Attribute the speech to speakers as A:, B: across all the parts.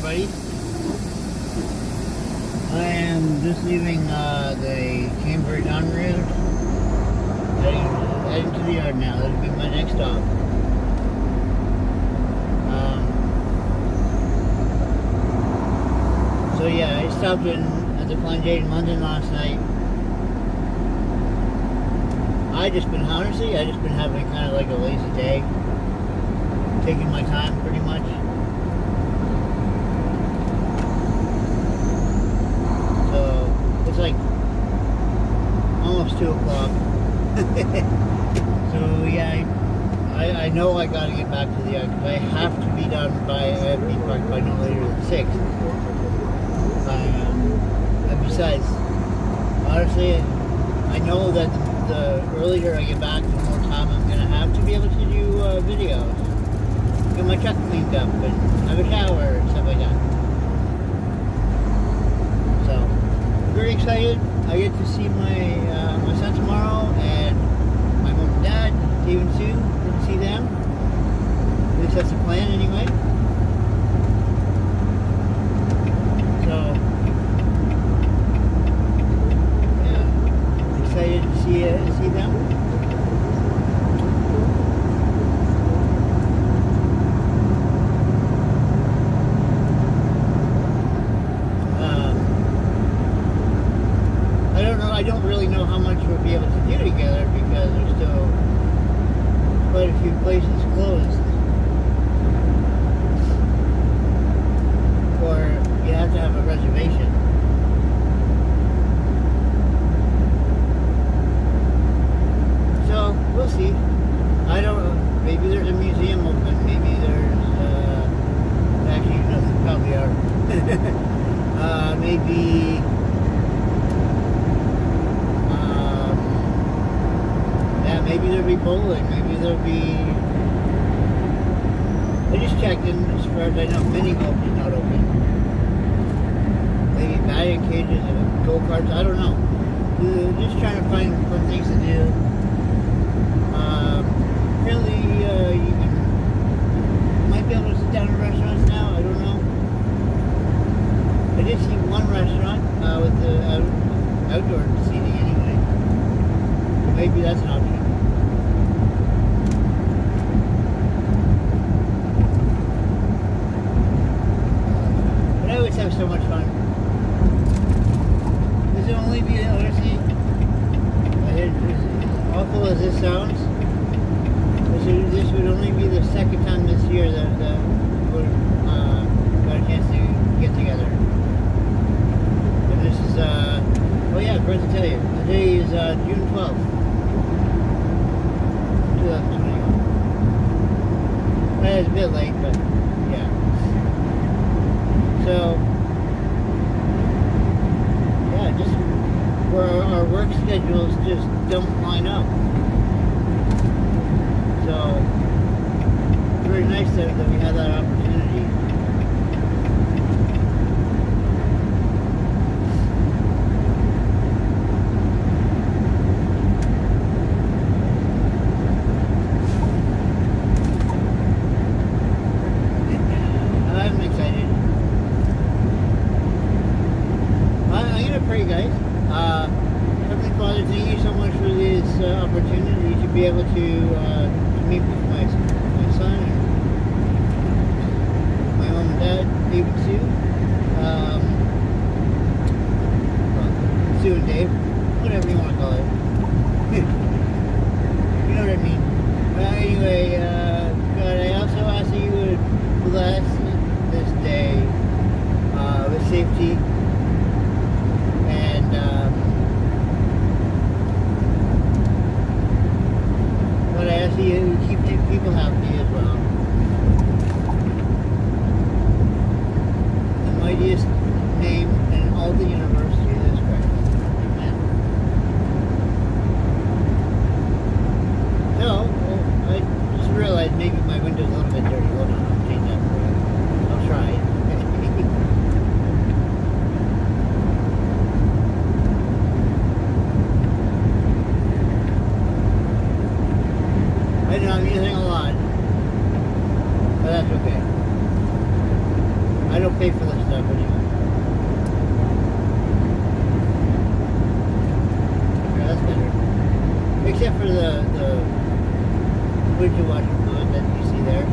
A: everybody. I am just leaving the Cambridge on route, heading to the yard now. That'll be my next stop. So yeah, I stopped at the Flying J in London last night. I just been having kind of like a lazy day, taking my time pretty much. So it's like almost 2 o'clock. So yeah, I know I gotta get back to the yard because I have to be done by no later than 6. And besides, honestly, I know that the earlier I get back, the more time I'm gonna have to be able to do videos, get my truck cleaned up, and have a shower and stuff like that. So, I'm very excited. I get to see my son tomorrow, and my mom and dad, Dave and Sue, get to see them. At least that's the plan anyway. So, yeah, excited to see them. I don't really know how much we'll be able to do together because there's still quite a few places closed. Or you have to have a reservation. So, we'll see. I don't know. Maybe there's a museum open. Maybe there's, actually, no, there probably are. Maybe... maybe there'll be bowling, maybe there'll be... I just checked in, as far as I know, mini golf is not open. Maybe batting cages and go-karts, I don't know. Just trying to find fun things to do. Apparently, you might be able to sit down in restaurants now, I don't know. I did see one restaurant with the outdoor seating anyway. So maybe that's an option. Have so much fun. This will only be, honestly, as awful as this sounds, this would only be the second time this year that we got a chance to get together. And this is, oh yeah, I forgot to tell you, today is June 12th, 2021. It's a bit late, but yeah. So, yeah, just where our work schedules just don't line up. So, it's very nice that we had that opportunity. I'm excited. Pray, guys. Heavenly Father, thank you so much for this opportunity to be able to meet with my son and my mom and dad, Dave and Sue. Well, Sue and Dave, whatever you want to call it. You know what I mean. Anyway, God, I also ask that you would bless this day with safety. But I ask you to keep people happy as well. In the mightiest name in all the universe, Jesus Christ. Amen. So, I just realized maybe my window's a little bit dirty. Hold on, I'll change that for you. I'll try. of the windshield washer fluid that you see there.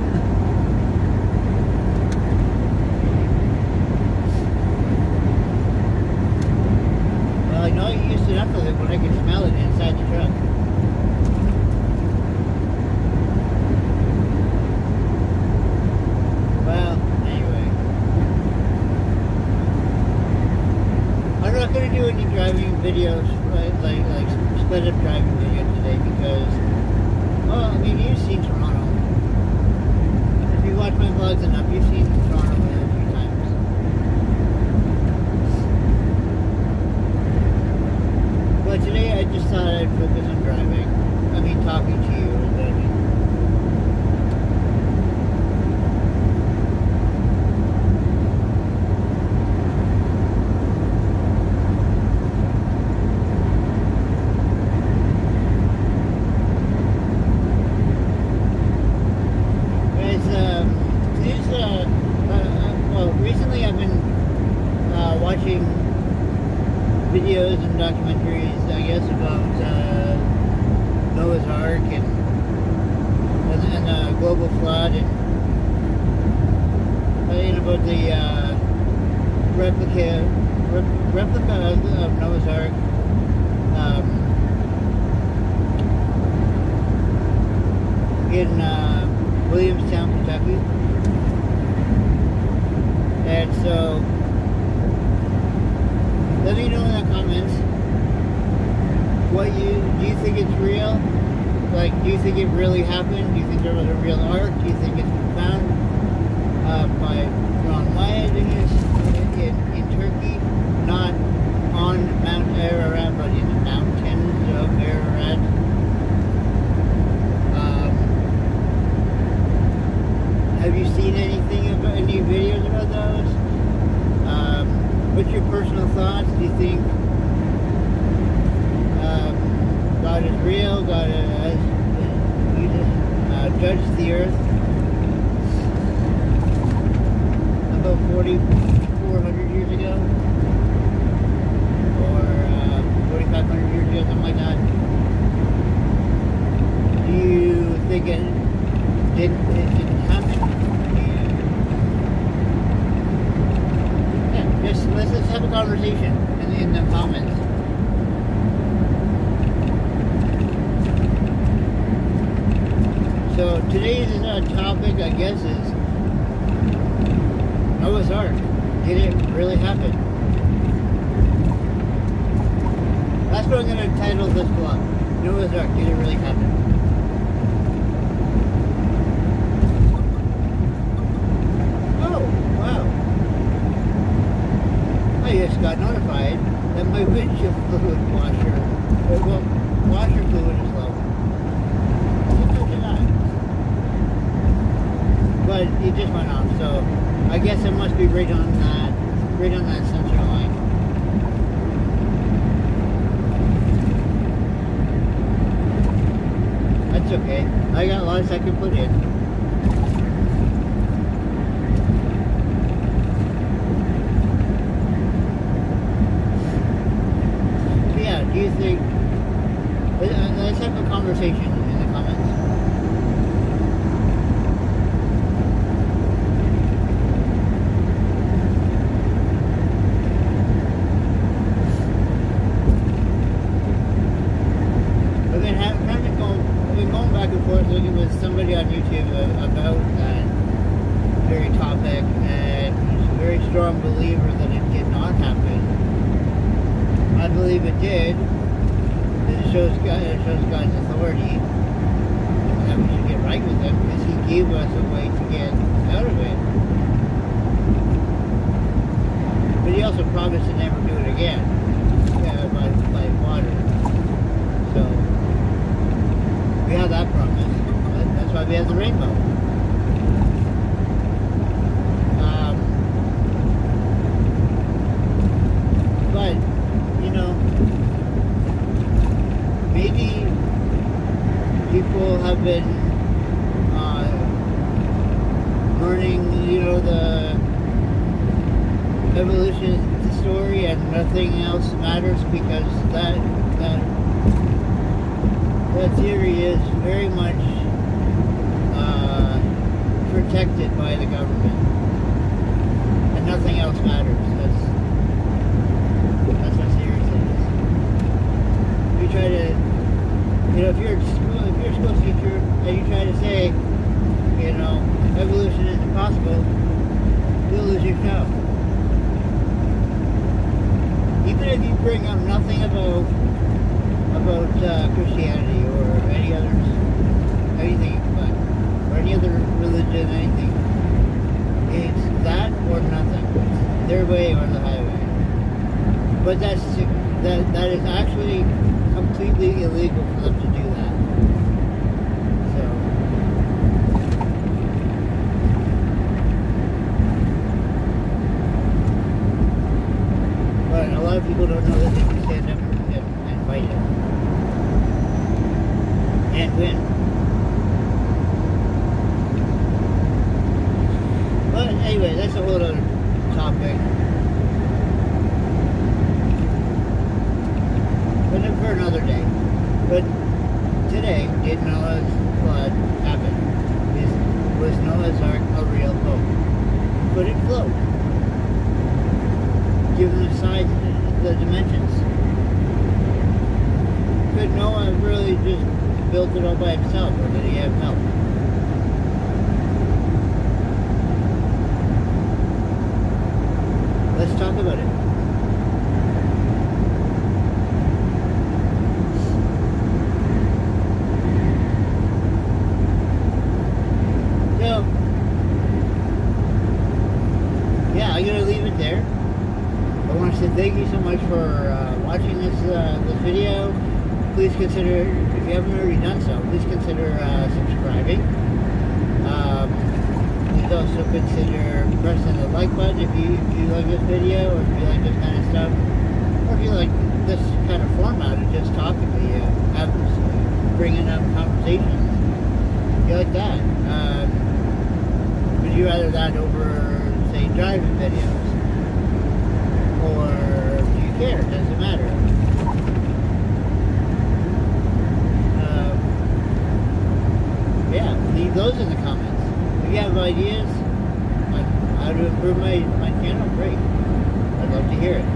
A: Well, I know you used enough of it when I can smell it inside the truck. Well, anyway. I'm not going to do any driving videos, right? Like sped up driving videos today because, well, I mean, you've seen Toronto. If you watch my vlogs enough, you've seen Toronto a few times. But today I just thought I'd focus on driving. I mean, talking to you. Recently I've been watching videos and documentaries, I guess, about Noah's Ark and the global flood and about the replica of Noah's Ark. In Williamstown, Kentucky. And so, let me know in the comments, do you think it's real? Like, do you think it really happened? Do you think there was a real ark? Do you think it's been found by Ron Wyatt in Turkey? Not on Mount Ararat, but in the mountains of Ararat. Have you seen anything about any videos about those? What's your personal thoughts? Do you think God is real? God has judged the earth about 4,400 years ago, or 4,500 years ago, something like that? Do you think it didn't happen? Let's just have a conversation in the comments. So today's topic, I guess, is Noah's Ark. Did it really happen? That's what I'm going to title this vlog. Noah's Ark. Did it really happen? I just got notified that my windshield fluid washer fluid is low. But it just went off, so I guess it must be right on that sensor line. That's okay. I got lots I can put in. Do you think, let's have a conversation in the comments. I've been going back and forth looking with somebody on YouTube about that very topic, and he's a very strong believer that it did not happen. I believe it did. It shows God's authority, and that we should get right with Him because He gave us a way to get out of it. But He also promised to never do it again by water. So we have that promise. That's why we have the rainbow. But maybe people have been learning, the evolution story, and nothing else matters because that that theory is very much protected by the government, and nothing else matters. That's what theory says. If you try to, if you're a school teacher and you try to say, evolution is impossible, you'll lose your show. Even if you bring up nothing about Christianity or anything, or any other religion, anything, it's that or nothing. It's their way or the highway. But that is actually completely illegal for them to do that. But a lot of people don't know that they can stand up and fight it. And win. But anyway, that's a whole other topic. But for another day. But today, did Noah's flood happen? Was Noah's Ark a real boat? Could it float? Given the size, the dimensions. Could Noah really just build it all by himself, or did he have help? Let's talk about it. So, yeah, I'm gonna leave it there. I want to say thank you so much for watching this video. Please consider, if you haven't already done so, please consider subscribing. Please also consider pressing the like button if you like this video, or if you like this kind of stuff, or if you like this kind of format of just talking to you, bringing up conversations. If you like that, would you rather that over, say, driving videos? Or do you care? It doesn't matter. Yeah, leave those in the comments. If you have ideas on how to improve my channel, great. I'd love to hear it.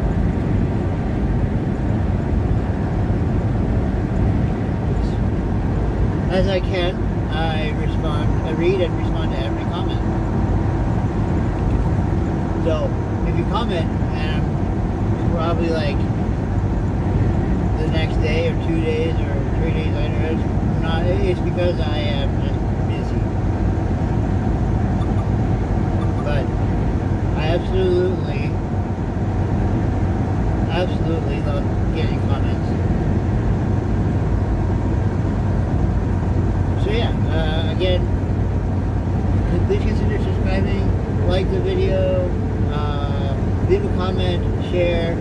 A: As I can, I read and respond to every comment. So, if you comment, and probably like the next day or 2 days or 3 days later, it's because I am just busy. But I absolutely love getting comments. So yeah, again, please consider subscribing, like the video, leave a comment, share,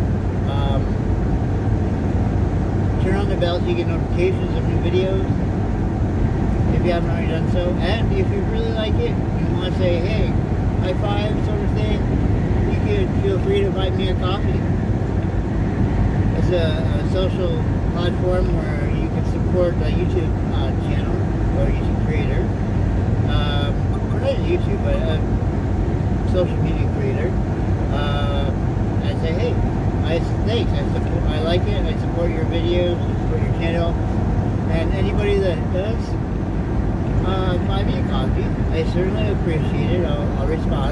A: turn on the bell so you get notifications of new videos if you haven't already done so. And if you really like it, you want to say, hey, high five sort of thing, you can feel free to buy me a coffee. It's a social platform where you can support a YouTube channel or a YouTube creator. Or not YouTube, but a social media creator. And say, hey, thanks, I like it, I support your videos, I support your channel, and anybody that does buy me a coffee, I certainly appreciate it. I'll respond.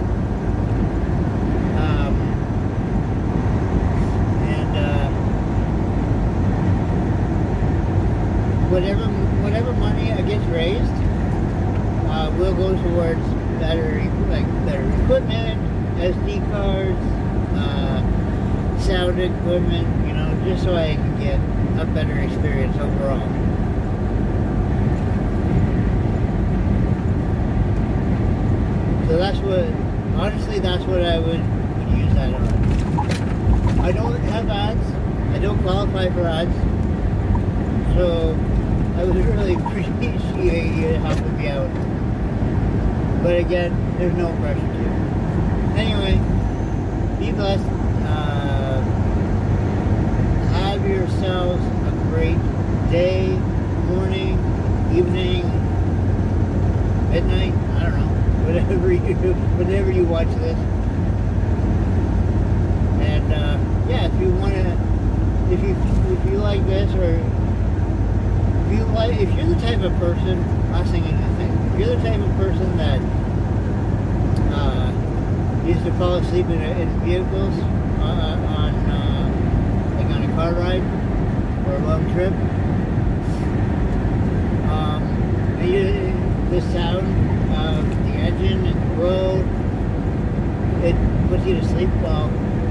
A: Whatever money gets raised will go towards better equipment, SD cards, sound equipment, just so I can get a better experience overall. So honestly, that's what I would use that on. I don't have ads. I don't qualify for ads. So I would really appreciate you helping me out. But again, there's no pressure to. Anyway, be blessed. Have yourselves a great day, whenever you watch this. And yeah, if you want to, if you like this, or if you're the type of person, last thing I think, if you're the type of person that used to fall asleep in vehicles like on a car ride or a long trip, the sound of the engine and the road, it puts you to sleep. Well,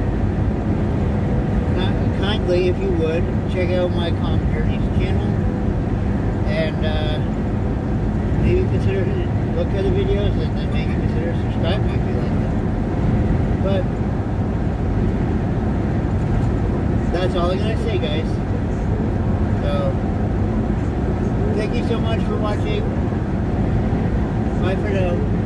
A: kindly, if you would, check out my Calm Journeys channel, and maybe consider look at the videos, and then maybe consider subscribing if you like them. But that's all I'm gonna say, guys. So thank you so much for watching. Bye for now.